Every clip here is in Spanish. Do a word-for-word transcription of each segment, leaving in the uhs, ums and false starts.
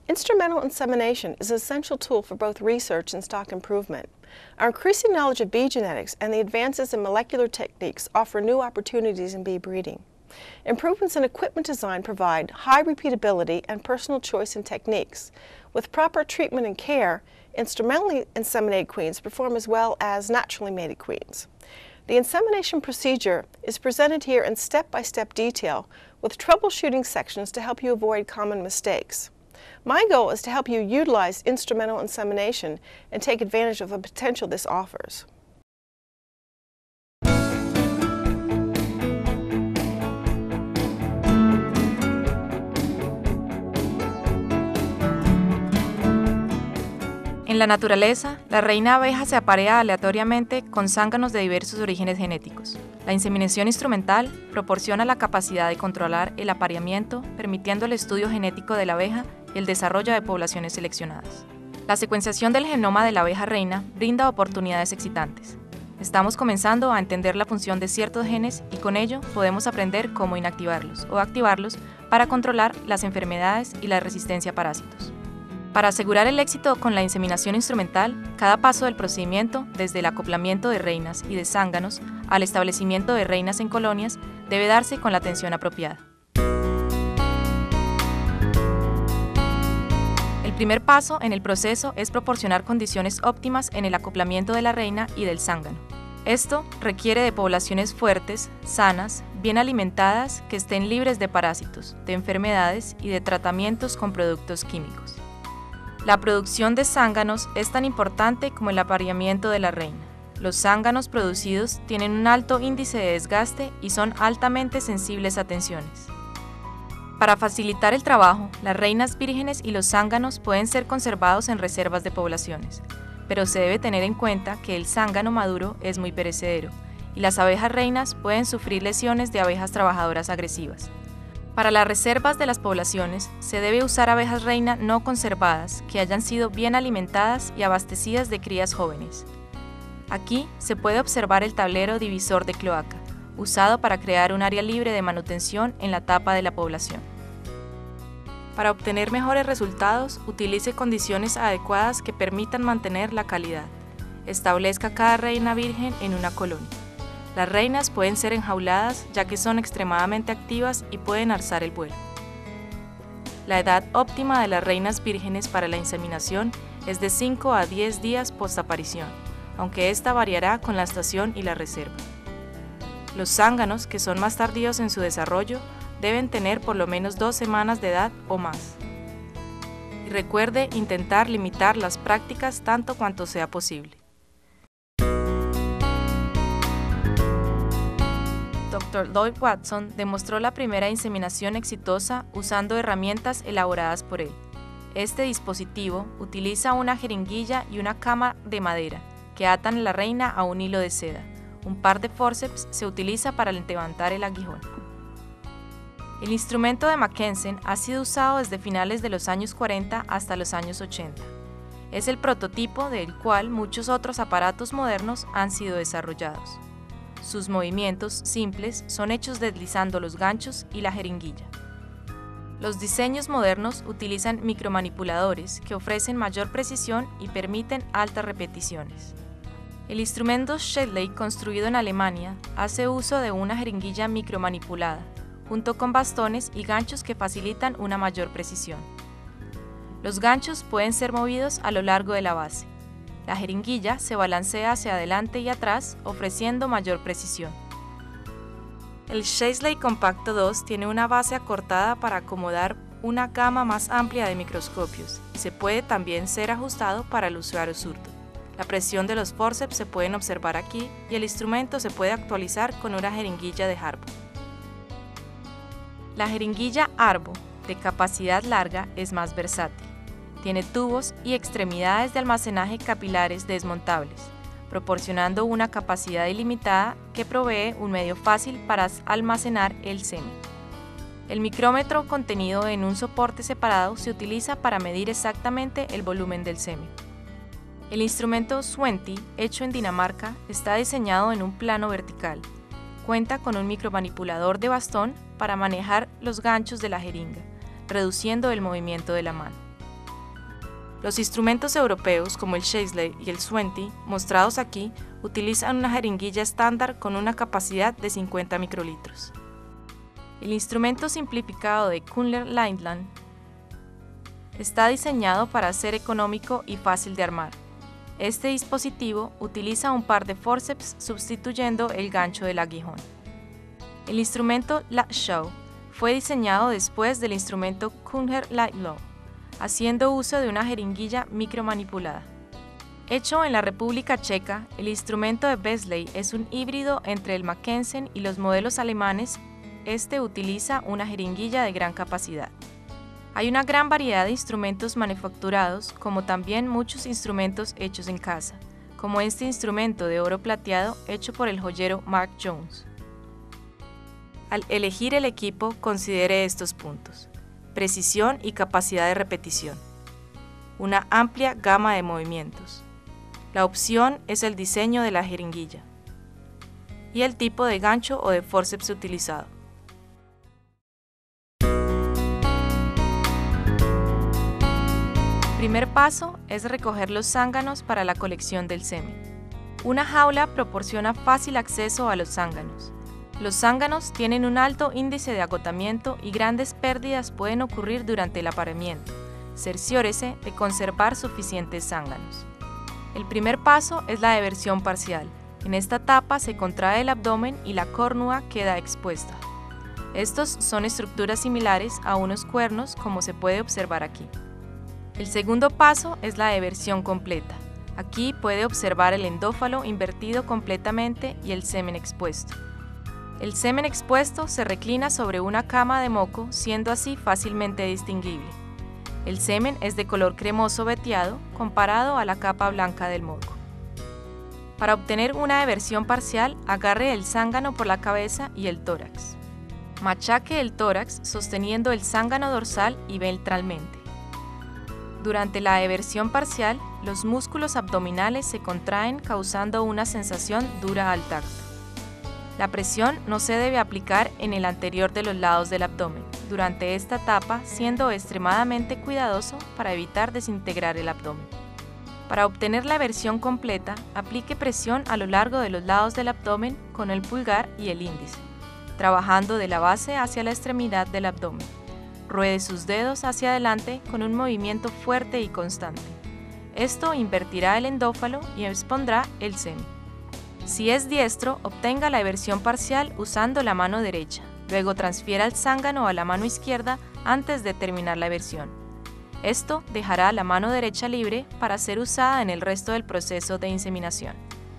Instrumental insemination is an essential tool for both research and stock improvement. Our increasing knowledge of bee genetics and the advances in molecular techniques offer new opportunities in bee breeding. Improvements in equipment design provide high repeatability and personal choice in techniques. With proper treatment and care, instrumentally inseminated queens perform as well as naturally mated queens. The insemination procedure is presented here in step-by-step detail with troubleshooting sections to help you avoid common mistakes. My goal is to help you utilize instrumental insemination and take advantage of the potential this offers. En la naturaleza, la reina abeja se aparea aleatoriamente con zánganos de diversos orígenes genéticos. La inseminación instrumental proporciona la capacidad de controlar el apareamiento, permitiendo el estudio genético de la abeja y el desarrollo de poblaciones seleccionadas. La secuenciación del genoma de la abeja reina brinda oportunidades excitantes. Estamos comenzando a entender la función de ciertos genes y con ello podemos aprender cómo inactivarlos o activarlos para controlar las enfermedades y la resistencia a parásitos. Para asegurar el éxito con la inseminación instrumental, cada paso del procedimiento, desde el acoplamiento de reinas y de zánganos al establecimiento de reinas en colonias, debe darse con la atención apropiada. El primer paso en el proceso es proporcionar condiciones óptimas en el acoplamiento de la reina y del zángano. Esto requiere de poblaciones fuertes, sanas, bien alimentadas, que estén libres de parásitos, de enfermedades y de tratamientos con productos químicos. La producción de zánganos es tan importante como el apareamiento de la reina. Los zánganos producidos tienen un alto índice de desgaste y son altamente sensibles a tensiones. Para facilitar el trabajo, las reinas vírgenes y los zánganos pueden ser conservados en reservas de poblaciones, pero se debe tener en cuenta que el zángano maduro es muy perecedero y las abejas reinas pueden sufrir lesiones de abejas trabajadoras agresivas. Para las reservas de las poblaciones, se debe usar abejas reina no conservadas que hayan sido bien alimentadas y abastecidas de crías jóvenes. Aquí se puede observar el tablero divisor de cloaca, usado para crear un área libre de manutención en la tapa de la población. Para obtener mejores resultados, utilice condiciones adecuadas que permitan mantener la calidad. Establezca cada reina virgen en una colonia. Las reinas pueden ser enjauladas ya que son extremadamente activas y pueden alzar el vuelo. La edad óptima de las reinas vírgenes para la inseminación es de cinco a diez días postaparición, aunque esta variará con la estación y la reserva. Los zánganos, que son más tardíos en su desarrollo, deben tener por lo menos dos semanas de edad o más. Y recuerde intentar limitar las prácticas tanto cuanto sea posible. doctor Lloyd Watson demostró la primera inseminación exitosa usando herramientas elaboradas por él. Este dispositivo utiliza una jeringuilla y una cama de madera que atan la reina a un hilo de seda. Un par de forceps se utiliza para levantar el aguijón. El instrumento de Mackensen ha sido usado desde finales de los años cuarenta hasta los años ochenta. Es el prototipo del cual muchos otros aparatos modernos han sido desarrollados. Sus movimientos simples son hechos deslizando los ganchos y la jeringuilla. Los diseños modernos utilizan micromanipuladores que ofrecen mayor precisión y permiten altas repeticiones. El instrumento Shedley, construido en Alemania, hace uso de una jeringuilla micromanipulada, junto con bastones y ganchos que facilitan una mayor precisión. Los ganchos pueden ser movidos a lo largo de la base. La jeringuilla se balancea hacia adelante y atrás, ofreciendo mayor precisión. El Shedley Compacto dos tiene una base acortada para acomodar una gama más amplia de microscopios y se puede también ser ajustado para el usuario zurdo. La presión de los forceps se pueden observar aquí y el instrumento se puede actualizar con una jeringuilla de Arbo. La jeringuilla Arbo, de capacidad larga, es más versátil. Tiene tubos y extremidades de almacenaje capilares desmontables, proporcionando una capacidad ilimitada que provee un medio fácil para almacenar el semen. El micrómetro contenido en un soporte separado se utiliza para medir exactamente el volumen del semen. El instrumento Swenti, hecho en Dinamarca, está diseñado en un plano vertical. Cuenta con un micromanipulador de bastón para manejar los ganchos de la jeringa, reduciendo el movimiento de la mano. Los instrumentos europeos como el Shaisley y el Swenty, mostrados aquí, utilizan una jeringuilla estándar con una capacidad de cincuenta microlitros. El instrumento simplificado de Kuhnler-Lindland está diseñado para ser económico y fácil de armar. Este dispositivo utiliza un par de forceps sustituyendo el gancho del aguijón. El instrumento Latschow fue diseñado después del instrumento Kuhnler-Lindland, haciendo uso de una jeringuilla micromanipulada. Hecho en la República Checa, el instrumento de Besley es un híbrido entre el Mackensen y los modelos alemanes. Este utiliza una jeringuilla de gran capacidad. Hay una gran variedad de instrumentos manufacturados, como también muchos instrumentos hechos en casa, como este instrumento de oro plateado hecho por el joyero Mark Jones. Al elegir el equipo, considere estos puntos: precisión y capacidad de repetición, una amplia gama de movimientos. La opción es el diseño de la jeringuilla y el tipo de gancho o de forceps utilizado. El primer paso es recoger los zánganos para la colección del semen. Una jaula proporciona fácil acceso a los zánganos. Los zánganos tienen un alto índice de agotamiento y grandes pérdidas pueden ocurrir durante el apareamiento. Cerciórese de conservar suficientes zánganos. El primer paso es la eversión parcial. En esta etapa se contrae el abdomen y la córnea queda expuesta. Estos son estructuras similares a unos cuernos, como se puede observar aquí. El segundo paso es la eversión completa. Aquí puede observar el endófalo invertido completamente y el semen expuesto. El semen expuesto se reclina sobre una cama de moco, siendo así fácilmente distinguible. El semen es de color cremoso veteado comparado a la capa blanca del moco. Para obtener una eversión parcial, agarre el zángano por la cabeza y el tórax. Machaque el tórax sosteniendo el zángano dorsal y ventralmente. Durante la eversión parcial, los músculos abdominales se contraen causando una sensación dura al tacto. La presión no se debe aplicar en el anterior de los lados del abdomen durante esta etapa, siendo extremadamente cuidadoso para evitar desintegrar el abdomen. Para obtener la eversión completa, aplique presión a lo largo de los lados del abdomen con el pulgar y el índice, trabajando de la base hacia la extremidad del abdomen. Ruede sus dedos hacia adelante con un movimiento fuerte y constante. Esto invertirá el endófalo y expondrá el semen. Si es diestro, obtenga la eversión parcial usando la mano derecha. Luego transfiera el zángano a la mano izquierda antes de terminar la eversión. Esto dejará la mano derecha libre para ser usada en el resto del proceso de inseminación.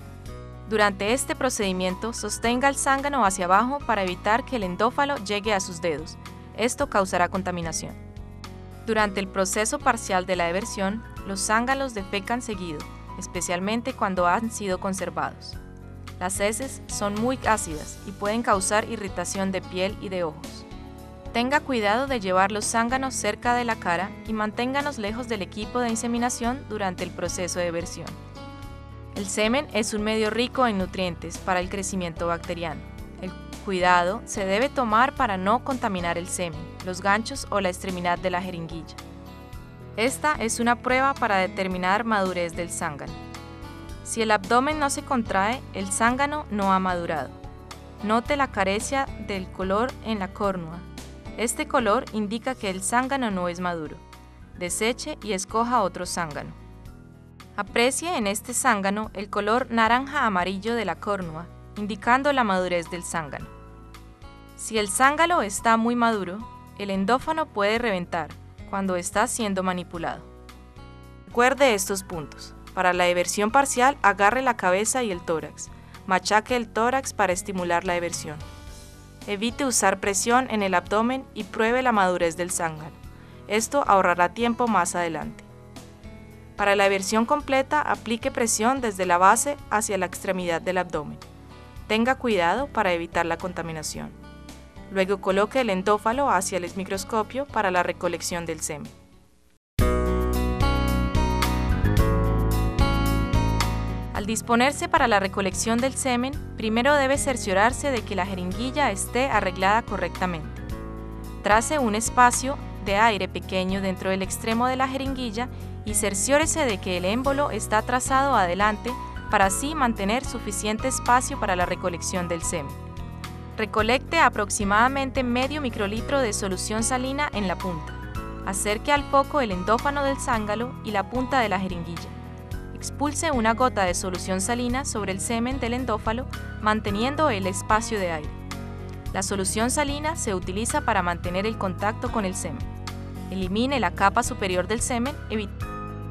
Durante este procedimiento, sostenga el zángano hacia abajo para evitar que el endófalo llegue a sus dedos. Esto causará contaminación. Durante el proceso parcial de la eversión, los zánganos defecan seguido, especialmente cuando han sido conservados. Las heces son muy ácidas y pueden causar irritación de piel y de ojos. Tenga cuidado de llevar los zánganos cerca de la cara y manténganos lejos del equipo de inseminación durante el proceso de eversión. El semen es un medio rico en nutrientes para el crecimiento bacteriano. El cuidado se debe tomar para no contaminar el semen, los ganchos o la extremidad de la jeringuilla. Esta es una prueba para determinar madurez del zángano. Si el abdomen no se contrae, el zángano no ha madurado. Note la carencia del color en la córnea. Este color indica que el zángano no es maduro. Deseche y escoja otro zángano. Aprecie en este zángano el color naranja-amarillo de la córnea, indicando la madurez del zángano. Si el zángano está muy maduro, el endófano puede reventar cuando está siendo manipulado. Recuerde estos puntos. Para la eversión parcial, agarre la cabeza y el tórax. Machaque el tórax para estimular la eversión. Evite usar presión en el abdomen y pruebe la madurez del zángano. Esto ahorrará tiempo más adelante. Para la eversión completa, aplique presión desde la base hacia la extremidad del abdomen. Tenga cuidado para evitar la contaminación. Luego coloque el endófalo hacia el microscopio para la recolección del semen. Al disponerse para la recolección del semen, primero debe cerciorarse de que la jeringuilla esté arreglada correctamente. Trace un espacio de aire pequeño dentro del extremo de la jeringuilla y cerciórese de que el émbolo está trazado adelante para así mantener suficiente espacio para la recolección del semen. Recolecte aproximadamente medio microlitro de solución salina en la punta. Acerque al foco el endófano del zángano y la punta de la jeringuilla. Expulse una gota de solución salina sobre el semen del endófalo, manteniendo el espacio de aire. La solución salina se utiliza para mantener el contacto con el semen. Elimine la capa superior del semen, evitando.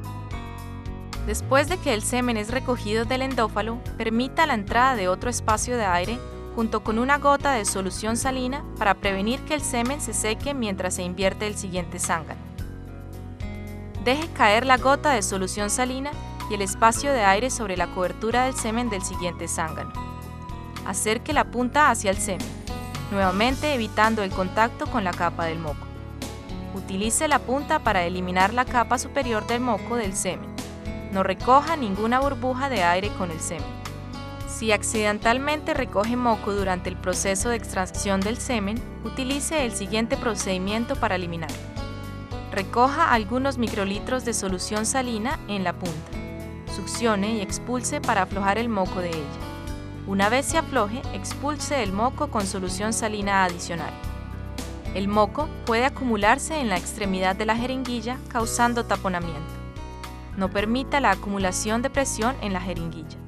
Después de que el semen es recogido del endófalo, permita la entrada de otro espacio de aire junto con una gota de solución salina para prevenir que el semen se seque mientras se invierte el siguiente zángano. Deje caer la gota de solución salina y el espacio de aire sobre la cobertura del semen del siguiente zángano. Acerque la punta hacia el semen, nuevamente evitando el contacto con la capa del moco. Utilice la punta para eliminar la capa superior del moco del semen. No recoja ninguna burbuja de aire con el semen. Si accidentalmente recoge moco durante el proceso de extracción del semen, utilice el siguiente procedimiento para eliminarlo. Recoja algunos microlitros de solución salina en la punta. Succione y expulse para aflojar el moco de ella. Una vez se afloje, expulse el moco con solución salina adicional. El moco puede acumularse en la extremidad de la jeringuilla, causando taponamiento. No permita la acumulación de presión en la jeringuilla.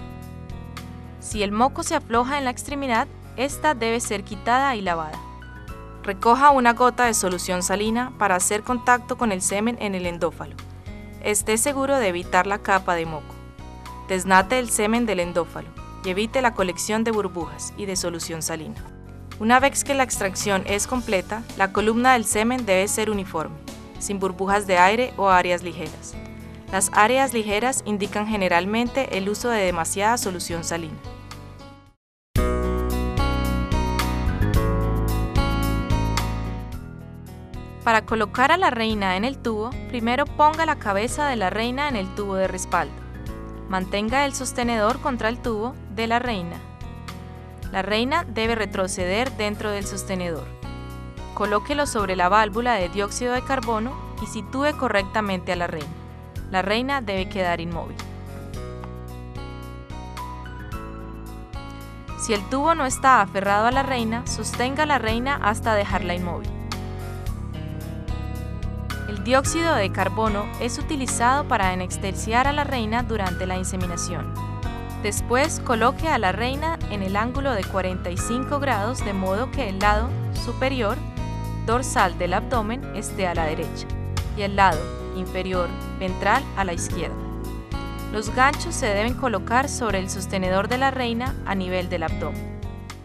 Si el moco se afloja en la extremidad, esta debe ser quitada y lavada. Recoja una gota de solución salina para hacer contacto con el semen en el endófalo. Esté seguro de evitar la capa de moco. Desnate el semen del endófalo y evite la colección de burbujas y de solución salina. Una vez que la extracción es completa, la columna del semen debe ser uniforme, sin burbujas de aire o áreas ligeras. Las áreas ligeras indican generalmente el uso de demasiada solución salina. Para colocar a la reina en el tubo, primero ponga la cabeza de la reina en el tubo de respaldo. Mantenga el sostenedor contra el tubo de la reina. La reina debe retroceder dentro del sostenedor. Colóquelo sobre la válvula de dióxido de carbono y sitúe correctamente a la reina. La reina debe quedar inmóvil. Si el tubo no está aferrado a la reina, sostenga a la reina hasta dejarla inmóvil. El dióxido de carbono es utilizado para anestesiar a la reina durante la inseminación. Después, coloque a la reina en el ángulo de cuarenta y cinco grados de modo que el lado superior dorsal del abdomen esté a la derecha y el lado inferior ventral a la izquierda. Los ganchos se deben colocar sobre el sostenedor de la reina a nivel del abdomen.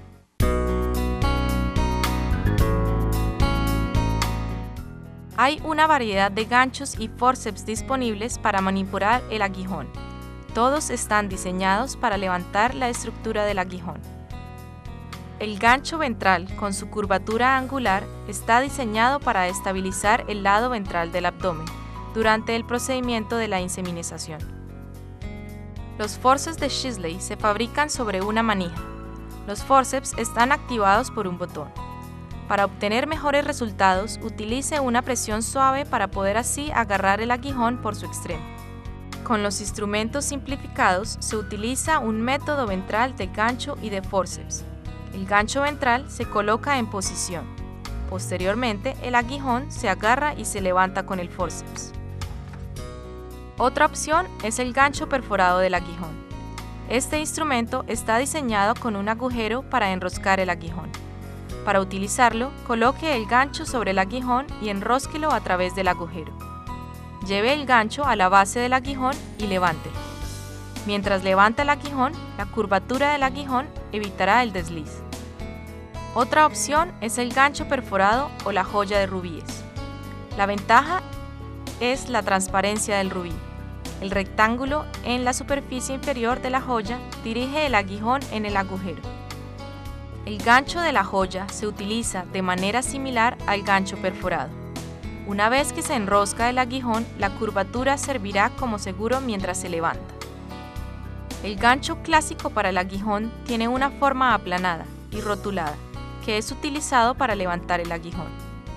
Hay una variedad de ganchos y forceps disponibles para manipular el aguijón. Todos están diseñados para levantar la estructura del aguijón. El gancho ventral, con su curvatura angular, está diseñado para estabilizar el lado ventral del abdomen durante el procedimiento de la inseminización. Los forceps de Shisley se fabrican sobre una manija. Los forceps están activados por un botón. Para obtener mejores resultados, utilice una presión suave para poder así agarrar el aguijón por su extremo. Con los instrumentos simplificados se utiliza un método ventral de gancho y de forceps. El gancho ventral se coloca en posición. Posteriormente, el aguijón se agarra y se levanta con el forceps. Otra opción es el gancho perforado del aguijón. Este instrumento está diseñado con un agujero para enroscar el aguijón. Para utilizarlo, coloque el gancho sobre el aguijón y enrósquelo a través del agujero. Lleve el gancho a la base del aguijón y levántelo. Mientras levanta el aguijón, la curvatura del aguijón evitará el desliz. Otra opción es el gancho perforado o la joya de rubíes. La ventaja es la transparencia del rubí. El rectángulo en la superficie inferior de la joya dirige el aguijón en el agujero. El gancho de la joya se utiliza de manera similar al gancho perforado. Una vez que se enrosca el aguijón, la curvatura servirá como seguro mientras se levanta. El gancho clásico para el aguijón tiene una forma aplanada y rotulada, que es utilizado para levantar el aguijón.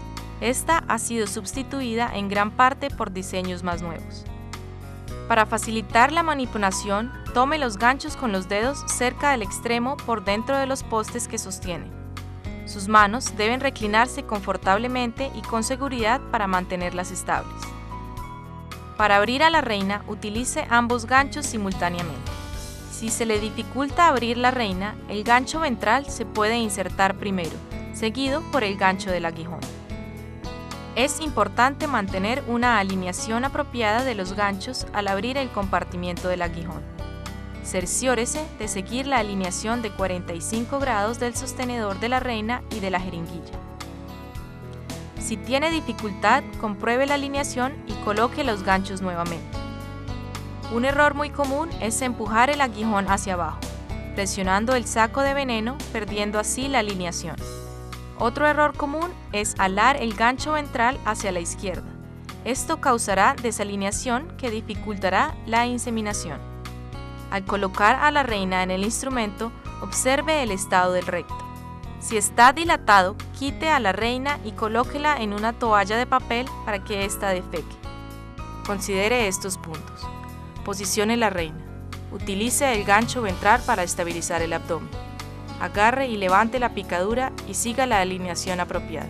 Esta ha sido sustituida en gran parte por diseños más nuevos. Para facilitar la manipulación, tome los ganchos con los dedos cerca del extremo por dentro de los postes que sostiene. Sus manos deben reclinarse confortablemente y con seguridad para mantenerlas estables. Para abrir a la reina, utilice ambos ganchos simultáneamente. Si se le dificulta abrir la reina, el gancho ventral se puede insertar primero, seguido por el gancho del aguijón. Es importante mantener una alineación apropiada de los ganchos al abrir el compartimiento del aguijón. Cerciórese de seguir la alineación de cuarenta y cinco grados del sostenedor de la reina y de la jeringuilla. Si tiene dificultad, compruebe la alineación y coloque los ganchos nuevamente. Un error muy común es empujar el aguijón hacia abajo, presionando el saco de veneno, perdiendo así la alineación. Otro error común es alar el gancho ventral hacia la izquierda. Esto causará desalineación que dificultará la inseminación. Al colocar a la reina en el instrumento, observe el estado del recto. Si está dilatado, quite a la reina y colóquela en una toalla de papel para que ésta defeque. Considere estos puntos. Posicione la reina. Utilice el gancho ventral para estabilizar el abdomen. Agarre y levante la picadura y siga la alineación apropiada.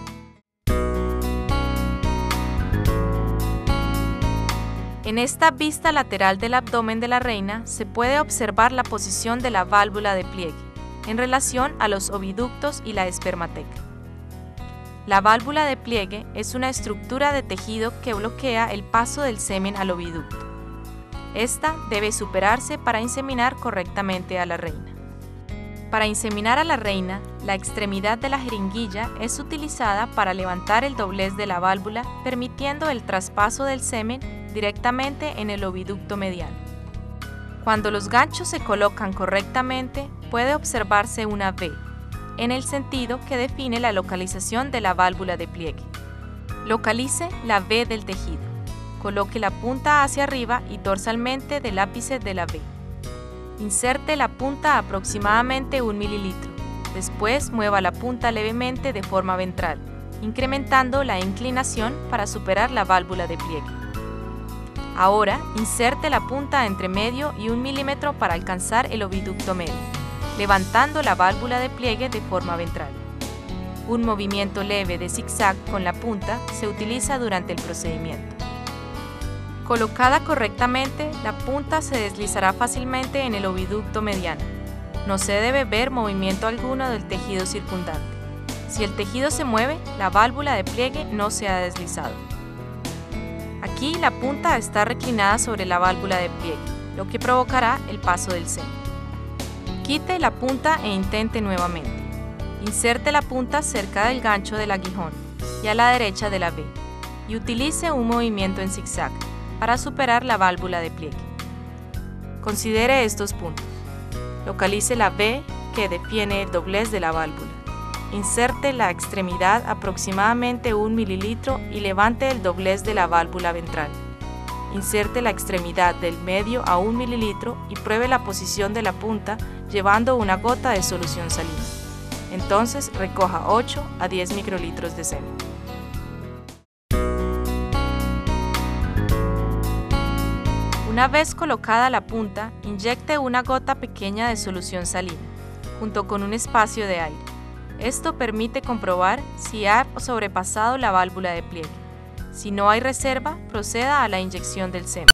En esta vista lateral del abdomen de la reina se puede observar la posición de la válvula de pliegue en relación a los oviductos y la espermateca. La válvula de pliegue es una estructura de tejido que bloquea el paso del semen al oviducto. Esta debe superarse para inseminar correctamente a la reina. Para inseminar a la reina, la extremidad de la jeringuilla es utilizada para levantar el doblez de la válvula, permitiendo el traspaso del semen directamente en el oviducto mediano. Cuando los ganchos se colocan correctamente, puede observarse una V, en el sentido que define la localización de la válvula de pliegue. Localice la V del tejido. Coloque la punta hacia arriba y dorsalmente del ápice de la V. Inserte la punta a aproximadamente un mililitro. Después mueva la punta levemente de forma ventral, incrementando la inclinación para superar la válvula de pliegue. Ahora, inserte la punta entre medio y un milímetro para alcanzar el oviducto medio, levantando la válvula de pliegue de forma ventral. Un movimiento leve de zigzag con la punta se utiliza durante el procedimiento. Colocada correctamente, la punta se deslizará fácilmente en el oviducto mediano. No se debe ver movimiento alguno del tejido circundante. Si el tejido se mueve, la válvula de pliegue no se ha deslizado. Aquí la punta está reclinada sobre la válvula de pliegue, lo que provocará el paso del semen. Quite la punta e intente nuevamente. Inserte la punta cerca del gancho del aguijón y a la derecha de la V, y utilice un movimiento en zigzag para superar la válvula de pliegue. Considere estos puntos. Localice la V que define el doblez de la válvula. Inserte la extremidad aproximadamente un mililitro y levante el doblez de la válvula ventral. Inserte la extremidad del medio a un mililitro y pruebe la posición de la punta llevando una gota de solución salina. Entonces recoja ocho a diez microlitros de semen. Una vez colocada la punta, inyecte una gota pequeña de solución salina, junto con un espacio de aire. Esto permite comprobar si ha sobrepasado la válvula de pliegue. Si no hay reserva, proceda a la inyección del semen.